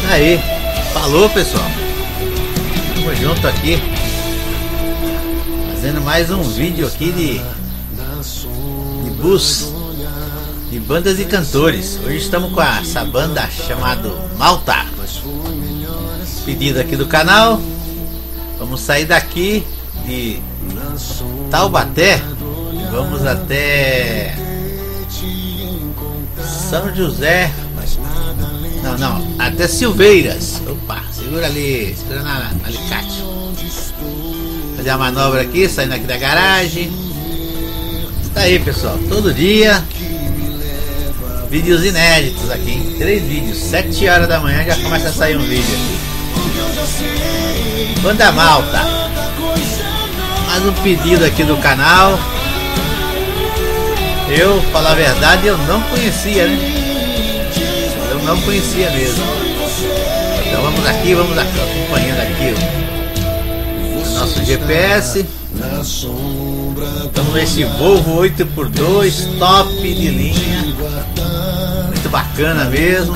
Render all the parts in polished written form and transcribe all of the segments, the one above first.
Aí, falou pessoal, tamo junto aqui, fazendo mais um vídeo aqui de bus, de bandas e cantores. Hoje estamos com essa banda chamada Malta, pedido aqui do canal. Vamos sair daqui de Taubaté e vamos até São José. Não, até Silveiras. Opa, segura ali, segura na alicate. Fazer a manobra aqui, saindo aqui da garagem. Tá aí pessoal, todo dia vídeos inéditos aqui, hein? 3 vídeos, 7 horas da manhã já começa a sair um vídeo aqui. Banda Malta, mais um pedido aqui do canal. Eu, falar a verdade, eu não conhecia, né? Eu não conhecia mesmo. Então vamos aqui, acompanhando aqui o nosso GPS. Estamos nesse Volvo 8x2 top de linha, muito bacana mesmo.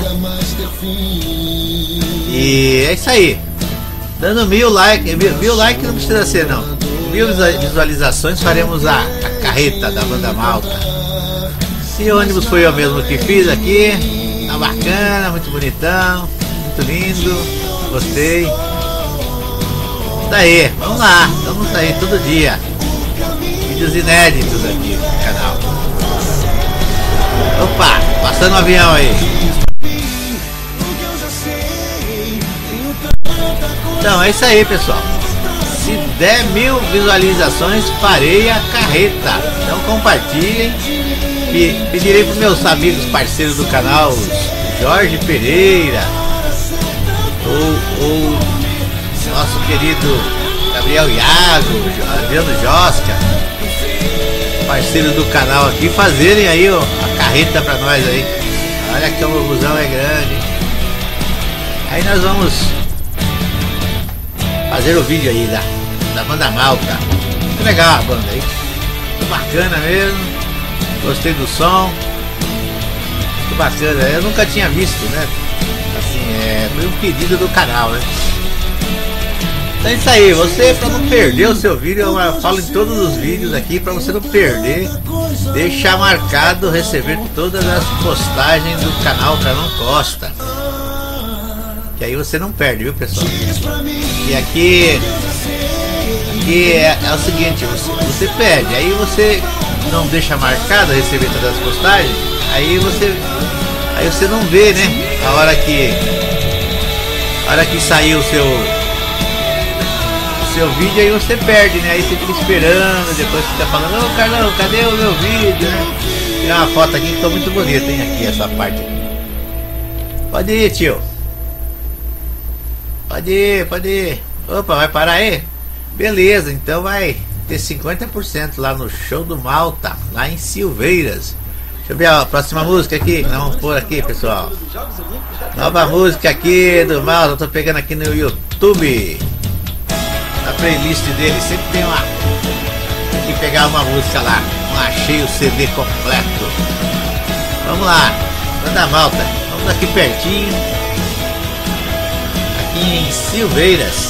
E é isso aí, dando 1000 likes, 1000 likes não precisa ser não, 1000 visualizações faremos a carreta da banda Malta. Se o ônibus foi eu mesmo que fiz aqui, tá bacana, muito bonitão, muito lindo, gostei. Daí, vamos lá, estamos aí todo dia, vídeos inéditos aqui no canal. Opa, passando um avião aí. Então é isso aí pessoal, se der 1000 visualizações farei a carreta. Então compartilhem e pedirei para os meus amigos parceiros do canal, Jorge Pereira, ou nosso querido Gabriel Iago, Adriano Josca, parceiros do canal aqui, fazerem aí ó, a carreta pra nós aí. Olha que o busão é grande. Aí nós vamos fazer o vídeo aí da banda Malta. Muito legal a banda aí, muito bacana mesmo. Gostei do som, muito bacana. Eu nunca tinha visto, né? Assim, foi um pedido do canal, né? Então é isso aí, você, para não perder o seu vídeo, eu falo em todos os vídeos aqui, para você não perder, deixar marcado, receber todas as postagens do canal Carlão Costa, que aí você não perde, viu pessoal? E aqui é o seguinte, você pede, aí você não deixa marcado receber todas as postagens, aí você não vê, né? A hora que sair o seu vídeo, aí você perde, né? Aí você fica esperando, depois fica falando, ô Carlão, cadê o meu vídeo, né? Tem uma foto aqui que ficou muito bonita, hein? Aqui, essa parte aqui. Pode ir, tio. Pode ir. Opa, vai parar aí? Beleza, então vai ter 50% lá no show do Malta, lá em Silveiras. Deixa eu ver a próxima música aqui, vamos pôr aqui, pessoal. Nova música aqui do Malta, eu tô pegando aqui no YouTube. A playlist dele sempre tem uma. Tem que pegar uma música lá. Não achei o CD completo. Vamos lá, banda Malta. Vamos aqui pertinho, aqui em Silveiras.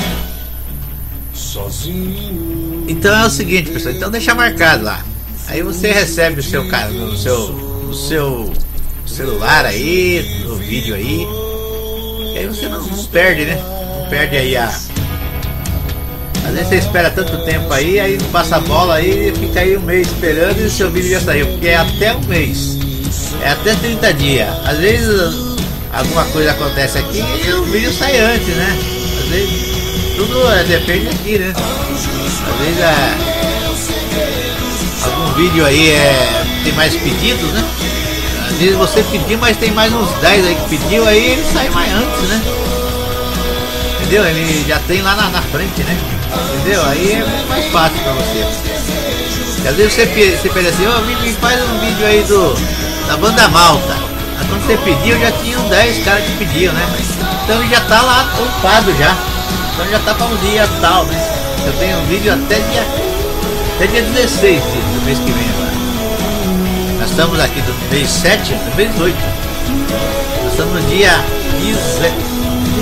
Então é o seguinte pessoal, então deixa marcado lá. Aí você recebe o seu cara no seu celular aí, no vídeo aí. E aí você não perde, né? Não perde aí a. Às vezes você espera tanto tempo aí não passa a bola aí, fica aí um mês esperando e o seu vídeo já saiu, porque é até um mês, é até 30 dias. Às vezes alguma coisa acontece aqui e o vídeo sai antes, né? Às vezes tudo depende aqui, né? Às vezes algum vídeo aí tem mais pedidos, né? Às vezes você pediu, mas tem mais uns 10 aí que pediu, aí ele sai mais antes, né? Entendeu? Ele já tem lá na frente, né? Entendeu? Aí é mais fácil pra você. E às vezes você pede assim, me faz um vídeo aí da banda Malta. Mas quando você pediu, já tinham 10 caras que pediam, né? Então ele já tá lá ocupado já. Então já tá para um dia tal, né? Eu tenho um vídeo até dia 16 do mês que vem agora. Nós estamos aqui do mês 7, do mês 8. Nós estamos no dia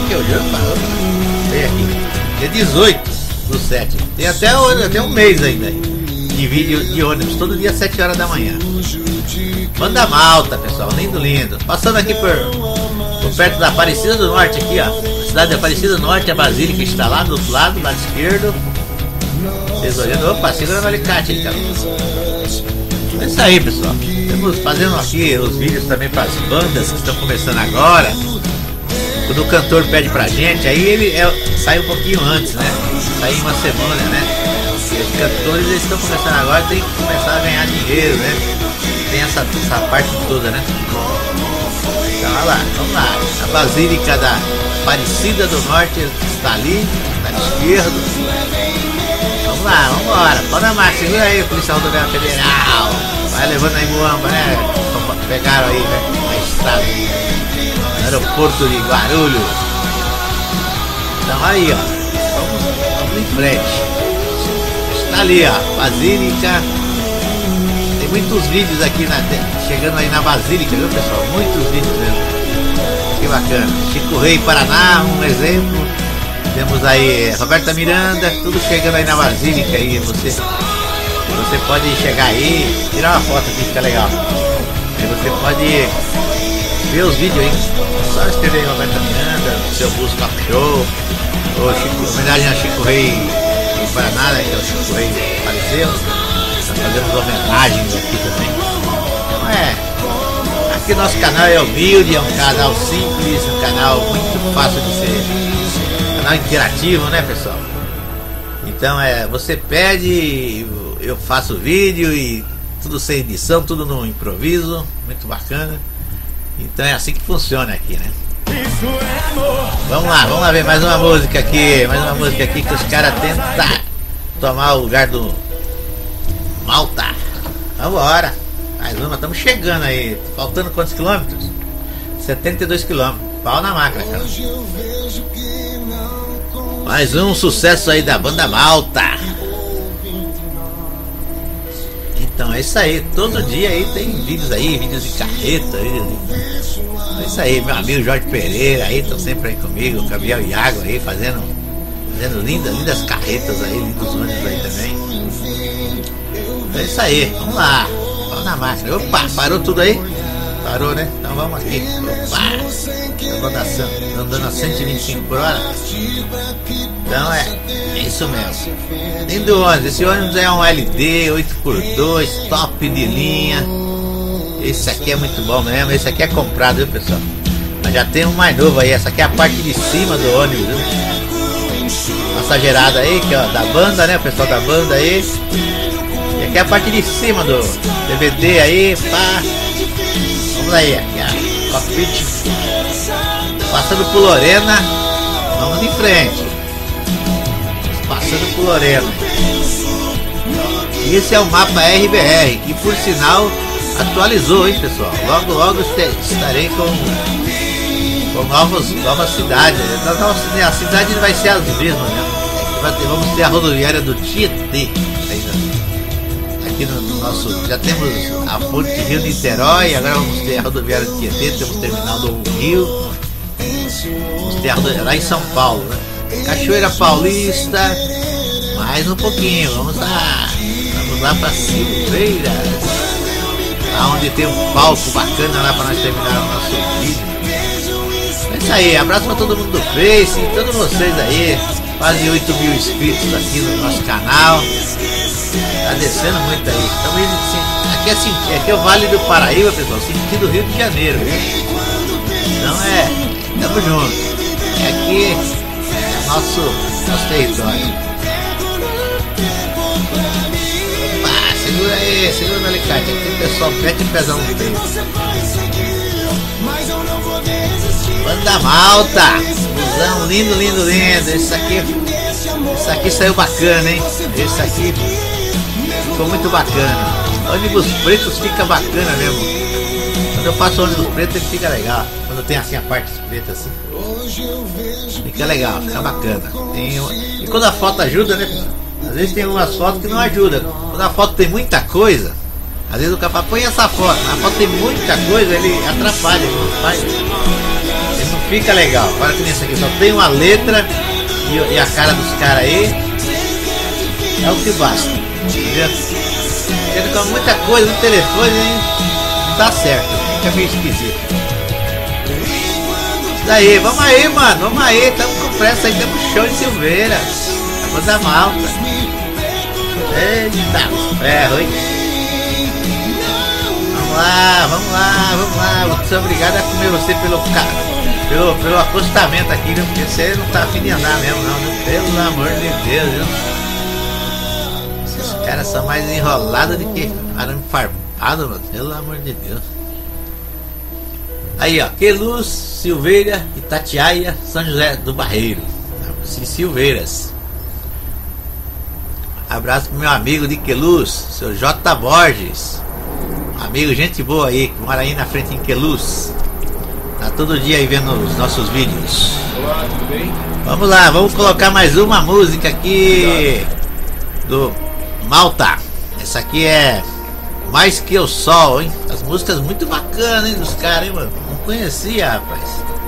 que hoje parou. Vem aqui. Dia 18/7. Tem até um mês ainda de vídeo de ônibus, todo dia às 7 horas da manhã. Banda Malta, pessoal, lindo, lindo. Passando aqui por perto da Aparecida do Norte aqui, ó. Cidade de Aparecida do Norte, a Basílica está lá do outro lado esquerdo. Vocês olhando, opa, segura no alicate aí, cara. É isso aí, pessoal. Estamos fazendo aqui os vídeos também para as bandas que estão começando agora. Quando o cantor pede pra gente, aí ele sai um pouquinho antes, né? Sai em uma semana, né? E os cantores eles estão começando agora, tem que começar a ganhar dinheiro, né? Tem essa parte toda, né? Então, olha lá, vamos lá. A Basílica da Aparecida do Norte está ali, tá à esquerda. Vamos lá, vamos embora. Pode amar, segura aí, Polícia Rodoviária Federal. Vai levando aí Muamba, né? Pegaram aí, né? A estrada. Aeroporto de Guarulhos. Então aí, ó. Vamos em frente. Está ali, ó. Basílica. Tem muitos vídeos aqui chegando aí na Basílica, viu, pessoal? Muitos vídeos mesmo. Que bacana. Chico Rei, Paraná, um exemplo. Temos aí Roberta Miranda, tudo chegando aí na Basílica aí. Você pode chegar aí, tirar uma foto aqui, fica legal. Aí você pode ver os vídeos aí. Só escrever aí Roberta Miranda, seu Busco Talk Show, ou homenagem a Chico Rei do Paraná, né, que é o Chico Rei que faleceu. Nós fazemos homenagens aqui também. Então aqui nosso canal é humilde, é um canal simples, um canal muito fácil de ser. Canal interativo, né, pessoal? Então você pede, eu faço vídeo e tudo sem edição, tudo no improviso, muito bacana. Então é assim que funciona aqui, né? Vamos lá ver mais uma música aqui. Mais uma música aqui que os caras tentam tomar o lugar do Malta. Vambora. Mais uma, estamos chegando aí. Faltando quantos quilômetros? 72 quilômetros. Pau na máquina, cara. Mais um sucesso aí da banda Malta. Então é isso aí, todo dia aí tem vídeos aí, vídeos de carreta aí. É isso aí, meu amigo Jorge Pereira aí, estão sempre aí comigo, o Gabriel Iago aí fazendo lindas carretas aí, lindos ônibus aí também. É isso aí, vamos lá, vamos na máquina. Opa, parou tudo aí? Parou, né? Então vamos aqui. Opa, andando a 125 por hora. Então é isso mesmo. Lindo ônibus, esse ônibus é um LD 8x2, top de linha. Esse aqui é muito bom mesmo, esse aqui é comprado, viu, pessoal? Mas já tem um mais novo aí, essa aqui é a parte de cima do ônibus, viu? Passageirada aí, que ó, da banda, né, o pessoal da banda aí. E aqui é a parte de cima do DVD aí, pá. Vamos aí, aqui a cockpit. Passando por Lorena, vamos em frente. Passando por Lorena. Esse é o mapa RBR, que por sinal atualizou, hein, pessoal? Logo estarei com novas cidades. A cidade vai ser as mesmas, né? Vamos ter a rodoviária do Tietê. Aqui no nosso, já temos a ponte Rio-Niterói, agora vamos ter a rodoviária do Tietê, temos o terminal do Rio, vamos ter a rodoviária lá em São Paulo, né? Cachoeira Paulista, mais um pouquinho, vamos lá para Silveira, lá onde tem um palco bacana lá para nós terminar o nosso vídeo. É isso aí, abraço para todo mundo do Face, todos vocês aí, quase 8 mil inscritos aqui no nosso canal. Tá descendo muito aí. Estamos indo assim. Aqui é o Vale do Paraíba, pessoal. Sentido Rio de Janeiro, viu? Então tamo junto. Aqui é nosso território. Opa, segura no alicate. Aqui o pessoal mete o pezão no peito. Banda Malta. Busão lindo. Esse aqui saiu bacana, hein? Esse aqui ficou muito bacana. Ônibus pretos fica bacana mesmo. Quando eu faço ônibus preto ele fica legal. Quando tem assim a parte preta assim, fica legal, fica bacana. E quando a foto ajuda, né? Às vezes tem umas fotos que não ajudam. Quando a foto tem muita coisa, às vezes o cara põe essa foto, a foto tem muita coisa, ele atrapalha, ele não fica legal. Para que nesse aqui só tem uma letra e a cara dos caras aí. É o que basta. Entendeu? Porque com muita coisa no telefone, hein? Não dá certo. Fica meio esquisito. Isso daí, vamos aí, mano. Vamos aí, estamos com pressa aí, temos show de Silveira. A banda malta. Eita, ferro, hein? Vamos lá, vamos lá, vamos lá. Vou ser obrigado a comer você pelo acostamento aqui, viu? Porque você não tá afim de andar mesmo, não, viu? Pelo amor de Deus, viu? Esses caras são mais enrolados do que arame farpado, mano. Pelo amor de Deus. Aí, ó, Queluz, Silveira, Itatiaia, São José do Barreiro. Silveiras. Abraço pro meu amigo de Queluz, seu J. Borges. Amigo, gente boa aí, que mora aí na frente em Queluz. Tá todo dia aí vendo os nossos vídeos. Olá, tudo bem? Vamos lá, vamos colocar mais uma música aqui do Malta. Essa aqui é Mais Que o Sol, hein? As músicas muito bacanas, hein, dos caras, hein, mano? Não conhecia, rapaz.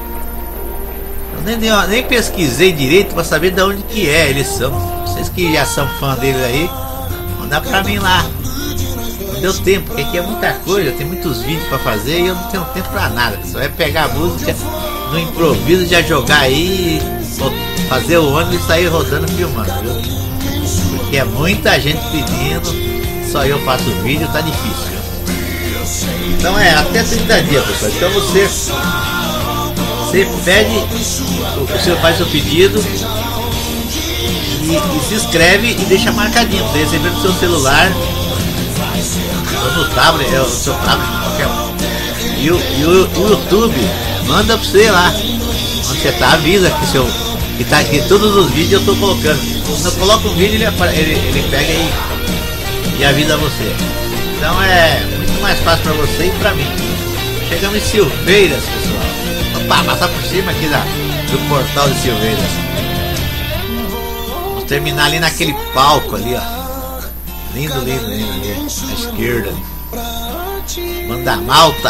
Eu nem pesquisei direito pra saber de onde que é eles são. Vocês que já são fã deles aí, manda pra mim lá. Não deu tempo, porque aqui é muita coisa, tem muitos vídeos pra fazer e eu não tenho tempo pra nada. Você vai pegar a música no improviso, já jogar aí, fazer o ônibus e sair rodando filmando, viu? Porque é muita gente pedindo, só eu faço o vídeo, tá difícil, viu? Então é até 30 dias, pessoal. Então você pede, você faz o pedido e se inscreve e deixa marcadinho pra você receber no seu celular ou no tablet, o seu tablet, qualquer um. E o YouTube manda pra você lá onde você tá, avisa que tá aqui todos os vídeos eu tô colocando. Quando eu coloco um vídeo ele pega e avisa você. Então é muito mais fácil pra você e pra mim. Chegamos em Silveiras, pessoal. Opa, passar por cima aqui do portal de Silveiras. Vamos terminar ali naquele palco ali, ó. Lindo, lindo, lindo ali, à esquerda. Manda Malta.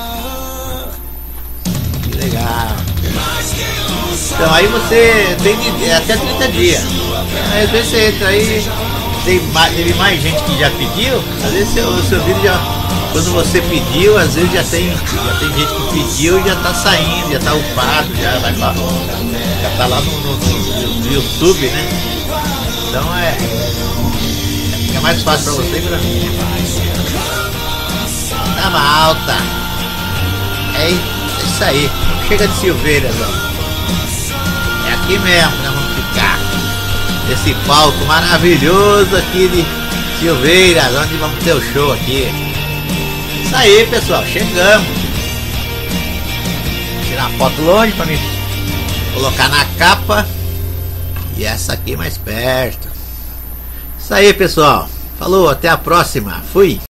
Que legal. Então aí você tem até 30 dias. Aí, às vezes você entra aí, teve mais gente que já pediu. Às vezes o seu vídeo já, quando você pediu, às vezes já tem gente que pediu e já tá saindo, já tá upado, já vai pra, já tá lá no YouTube, né? Então fica mais fácil pra você e pra mim. Tá Malta. É isso aí. Chega de Silveiras, ó. É aqui mesmo que nós vamos ficar. Esse palco maravilhoso aqui de Silveiras, onde vamos ter o show aqui. Isso aí, pessoal, chegamos. Vou tirar uma foto longe pra mim colocar na capa. E essa aqui mais perto. Isso aí, pessoal. Falou, até a próxima. Fui.